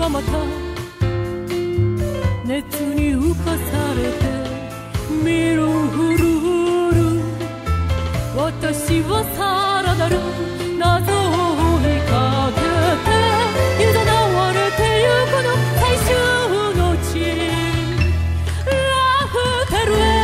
また熱に浮かされて見るふる私はさらなる謎を追いかけて誘われてゆくの最終の地ラフテルへ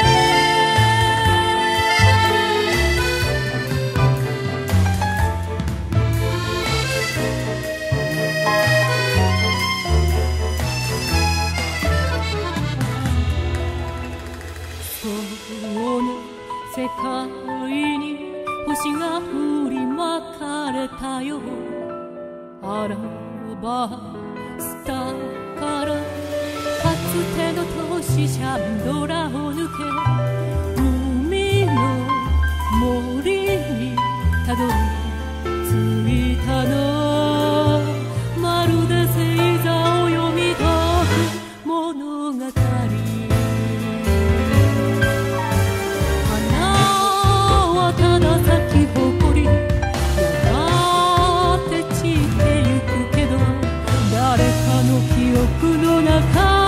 世界に星が振りまかれたよアラバスタからかつての都市シャンドラを抜け海の森にたどり着いたのまるで星座を読み解く物語ただ咲き誇りやがて散ってゆくけど誰かの記憶の中